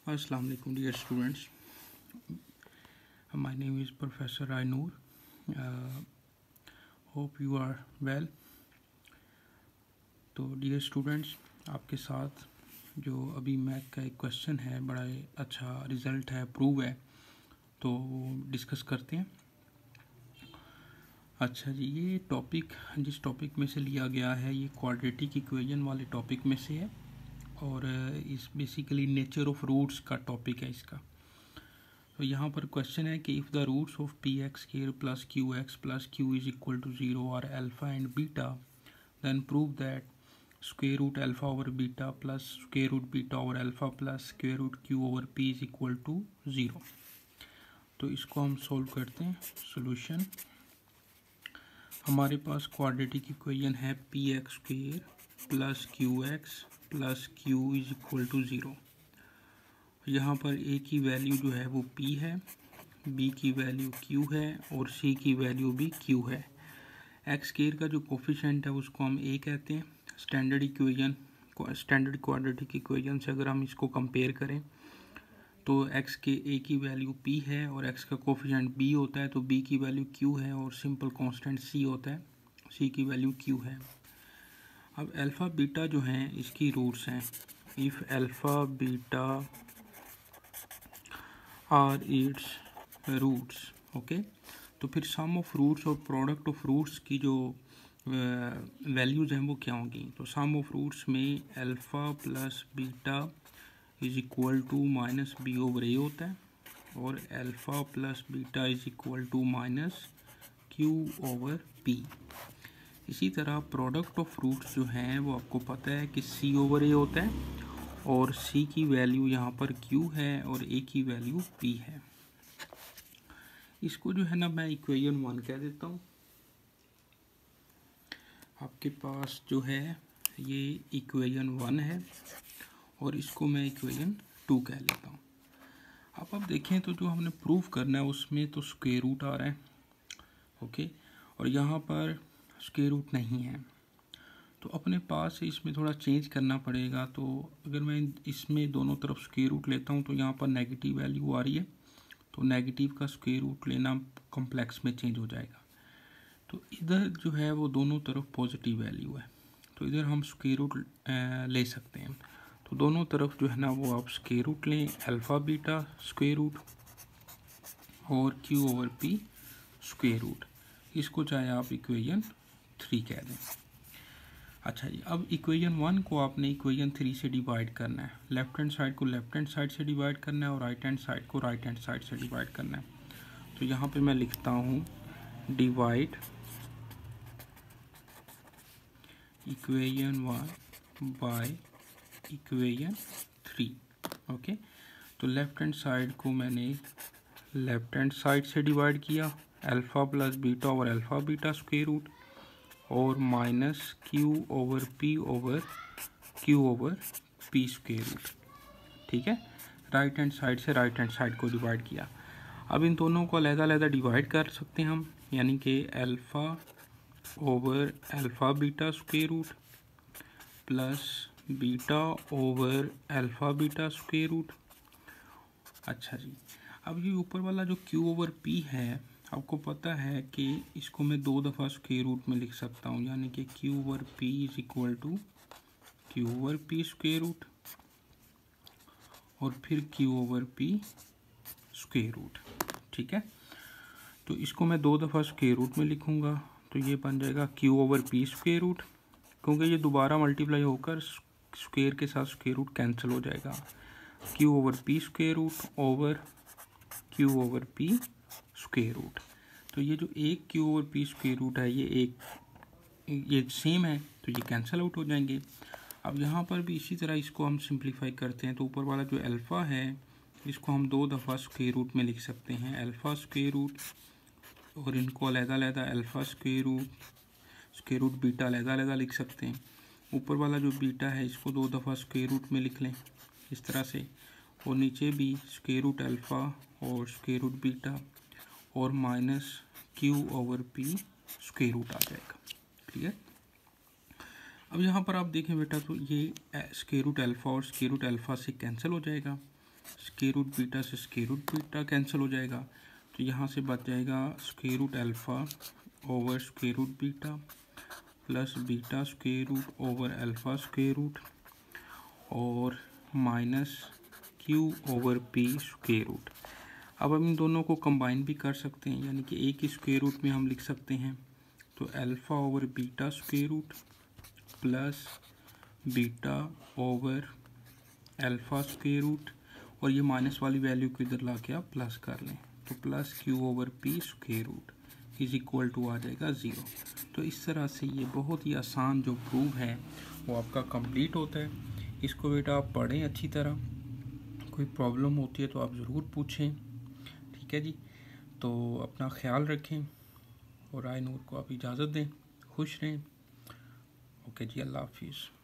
Assalamu alaikum dear students. My name is Professor Rai Noor. Hope you are well. तो dear students, आपके साथ जो अभी math का एक क्वेश्चन है, बड़ा अच्छा रिज़ल्ट है, प्रूव है, तो डिस्कस करते हैं। अच्छा जी, ये टॉपिक जिस टॉपिक में से लिया गया है ये क्वाड्रेटिक इक्वेशन वाले टॉपिक में से है और इस बेसिकली नेचर ऑफ रूट्स का टॉपिक है इसका। तो यहाँ पर क्वेश्चन है कि if the roots of p x square plus q is equal to 0 are alpha and beta, then prove that square root alpha over beta plus square root beta over alpha plus square root q over p is equal to 0। तो इसको हम solve करते हैं। Solution, हमारे पास quadratic equation है p x square plus q is equal to 0। यहाँ पर ए की वैल्यू जो है वो p है, b की वैल्यू q है और c की वैल्यू भी q है। एक्स स्क्वायर का जो कोफिशिएंट है उसको हम a कहते हैं। स्टैंडर्ड क्वाड्रेटिक इक्वेशन से अगर हम इसको कंपेयर करें तो x के a की वैल्यू p है और x का कोफिशिएंट b होता है, तो b की वैल्यू q है और सिंपल कांस्टेंट c होता है, c की वैल्यू q है। अब अल्फ़ा बीटा जो हैं इसकी रूट्स हैं। If alpha beta are its roots, okay, तो फिर सम ऑफ रूट्स और प्रोडक्ट ऑफ रूट्स की जो वैल्यूज़ हैं वो क्या होंगी। तो सम ऑफ रूट्स में alpha plus beta is equal to minus b over a होता है और alpha plus beta is equal to minus Q over p. इसी तरह प्रोडक्ट ऑफ रूट्स जो हैं वो आपको पता है कि सी ओवर ए होता है और c की वैल्यू यहाँ पर q है और a की वैल्यू p है। इसको जो है ना मैं इक्वेशन 1 कह देता हूँ। आपके पास जो है ये इक्वेशन 1 है और इसको मैं इक्वेशन 2 कह लेता हूँ। अब देखें तो जो हमने प्रूव करना है उसमें तो स्क्वायर रूट आ रहा है, ओके, और यहाँ पर स्क्वायर रूट नहीं है, तो अपने पास इसमें थोड़ा चेंज करना पड़ेगा। तो अगर मैं इसमें दोनों तरफ स्क्वायर रूट लेता हूँ तो यहाँ पर नेगेटिव वैल्यू आ रही है, तो नेगेटिव का स्क्वायर रूट लेना कॉम्प्लेक्स में चेंज हो जाएगा। तो इधर जो है वो दोनों तरफ पॉजिटिव वैल्यू है, तो इधर हम स्क्वायर रूट ले सकते हैं। तो दोनों तरफ जो है ना वो आप स्क्वायर रूट लें, अल्फ़ा बीटा स्क्वायर रूट और q over P square root. इसको चाहे आप इक्वेशन 3 कह दें। अच्छा जी, अब इक्वेशन 1 को आपने इक्वेशन 3 से डिवाइड करना है। लेफ्ट हैंड साइड को लेफ्ट हैंड साइड से डिवाइड करना है और राइट हैंड साइड को राइट हैंड साइड से डिवाइड करना है। तो यहाँ पे मैं लिखता हूँ divide equation 1 by equation 3, okay. तो लेफ्ट हैंड साइड को मैंने लेफ्ट हैंड साइड से डिवाइड किया, अल्फ़ा प्लस बीटा और अल्फ़ा बीटा स्क्वायर रूट और minus Q over P square root, ठीक है। राइट हैंड साइड से राइट हैंड साइड को डिवाइड किया। अब इन दोनों को अलग-अलग डिवाइड कर सकते हैं हम, यानी कि alpha over alpha beta square root plus beta over alpha beta square root. अच्छा जी, अब ये ऊपर वाला जो क्यू ओवर पी है, आपको पता है कि इसको मैं 2 दफ़ा स्क्वायर रूट में लिख सकता हूँ, यानी कि q over p is equal to q over P square root और फिर q over P square root, ठीक है। तो इसको मैं 2 दफ़ा स्क्वायर रूट में लिखूँगा, तो ये बन जाएगा q over P square root, क्योंकि ये दोबारा मल्टीप्लाई होकर स्क्वायर के साथ स्क्वायर रूट कैंसिल हो जाएगा। Q over P square root over q over P square root. तो ये जो एक q over P square root है ये सेम है, तो ये कैंसिल आउट हो जाएंगे। अब यहाँ पर भी इसी तरह इसको हम सिंप्लीफाई करते हैं, तो ऊपर वाला जो अल्फ़ा है इसको हम 2 दफ़ा स्क्वायर रूट में लिख सकते हैं, अल्फ़ा स्क्वायर रूट, और इनको अलग-अलग अल्फ़ा स्क्वायर रूट बीटा अलग-अलग लिख सकते हैं। ऊपर वाला जो बीटा है इसको 2 दफ़ा स्क्वायर रूट में लिख लें इस तरह से, और नीचे भी स्क्वायर रूट अल्फ़ा और स्क्वायर रूट बीटा और minus Q over P square root आ जाएगा, क्लियर। अब यहाँ पर आप देखें बेटा, तो ये स्क्वायर रूट अल्फ़ा और स्क्वायर रूट अल्फ़ा से कैंसिल हो जाएगा, स्क्वायर रूट बीटा से स्क्वायर रूट बीटा कैंसिल हो जाएगा, तो यहाँ से बच जाएगा square root alpha over square root beta plus beta square root over alpha square root और minus Q over P square root. अब हम इन दोनों को कंबाइन भी कर सकते हैं, यानी कि एक ही स्क्वायर रूट में हम लिख सकते हैं। तो alpha over beta square root plus beta over alpha square root, और ये माइनस वाली वैल्यू को इधर ला के आप प्लस कर लें, तो plus Q over P square root is equal to आ जाएगा 0। तो इस तरह से ये बहुत ही आसान जो प्रूफ है वो आपका कंप्लीट होता है। इसको बेटा आप पढ़ें अच्छी तरह, कोई प्रॉब्लम होती है तो आप ज़रूर पूछें, ठीक है जी। तो अपना ख्याल रखें और राय नूर को आप इजाज़त दें। खुश रहें। ओके जी, अल्लाह हाफिज़।